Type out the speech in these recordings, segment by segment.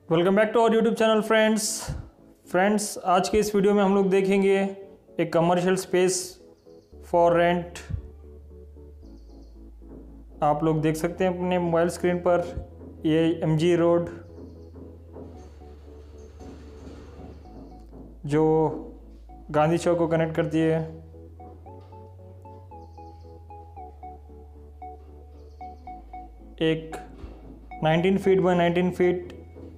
Welcome back to our YouTube channel friends. आज के इस वीडियो में हम लोग देखेंगे एक कमर्शियल स्पेस फॉर रेंट। आप लोग देख सकते हैं अपने मोबाइल स्क्रीन पर ये MG रोड जो गांधी चौक को कनेक्ट करती है। एक 19 feet by 19 feet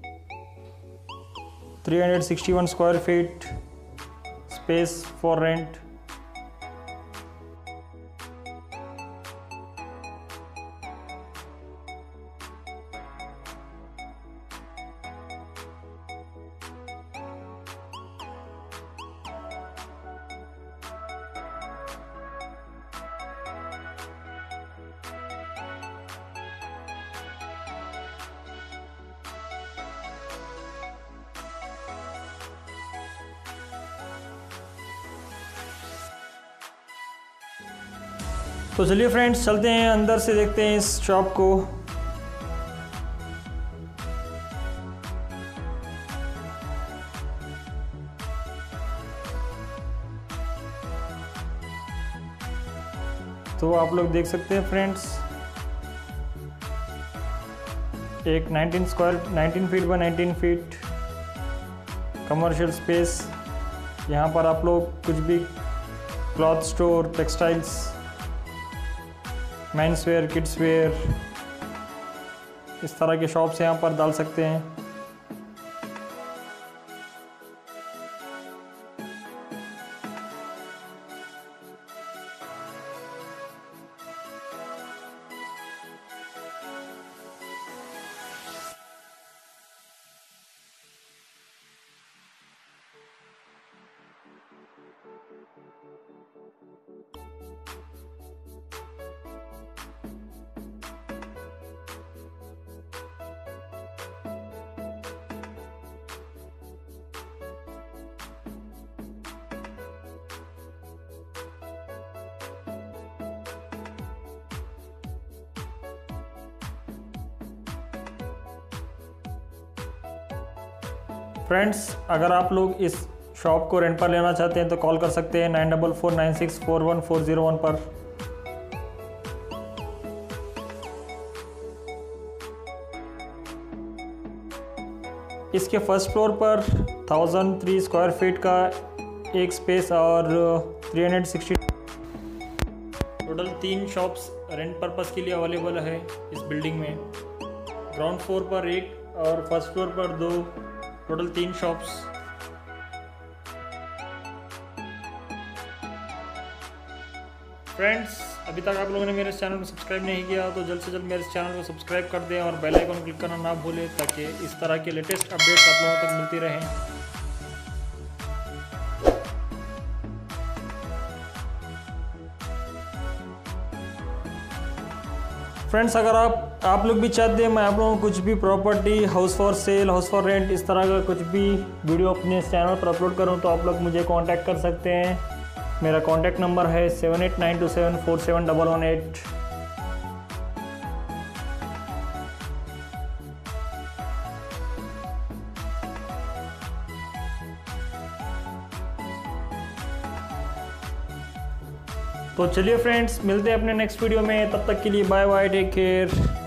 361 square feet space for rent. तो चलिए फ्रेंड्स चलते हैं अंदर से, देखते हैं इस शॉप को। तो आप लोग देख सकते हैं फ्रेंड्स एक 19 feet by 19 feet commercial space. यहाँ पर आप लोग कुछ भी cloth store, textiles, men's wear, kids wear, इस तरह के शॉप्स यहाँ पर डाल सकते हैं। फ्रेंड्स अगर आप लोग इस शॉप को रेंट पर लेना चाहते हैं तो कॉल कर सकते हैं 9449641401 पर। इसके फर्स्ट फ्लोर पर 1003 स्क्वायर फीट का एक स्पेस और 360 टोटल 3 शॉप्स रेंट पर्पस के लिए अवेलेबल है इस बिल्डिंग में। ग्राउंड फ्लोर पर एक और फर्स्ट फ्लोर पर 2, टोटल 3 शॉप्स। फ्रेंड्स अभी तक आप लोगों ने मेरे चैनल को सब्सक्राइब नहीं किया तो जल्द से जल्द मेरे चैनल को सब्सक्राइब कर दें और बेल आइकन क्लिक करना ना भूलें ताकि इस तरह के लेटेस्ट अपडेट्स आप लोगों तक मिलती रहें। फ्रेंड्स अगर आप लोग भी चाहते हैं मैं आप लोगों को कुछ भी property, house for sale, house for rent, इस तरह का कुछ भी वीडियो अपने चैनल पर अपलोड करूं तो आप लोग मुझे कांटेक्ट कर सकते हैं। मेरा कांटेक्ट नंबर है 7892747118। तो चलिए फ्रेंड्स मिलते हैं अपने नेक्स्ट वीडियो में, तब तक के लिए बाय बाय, टेक केयर।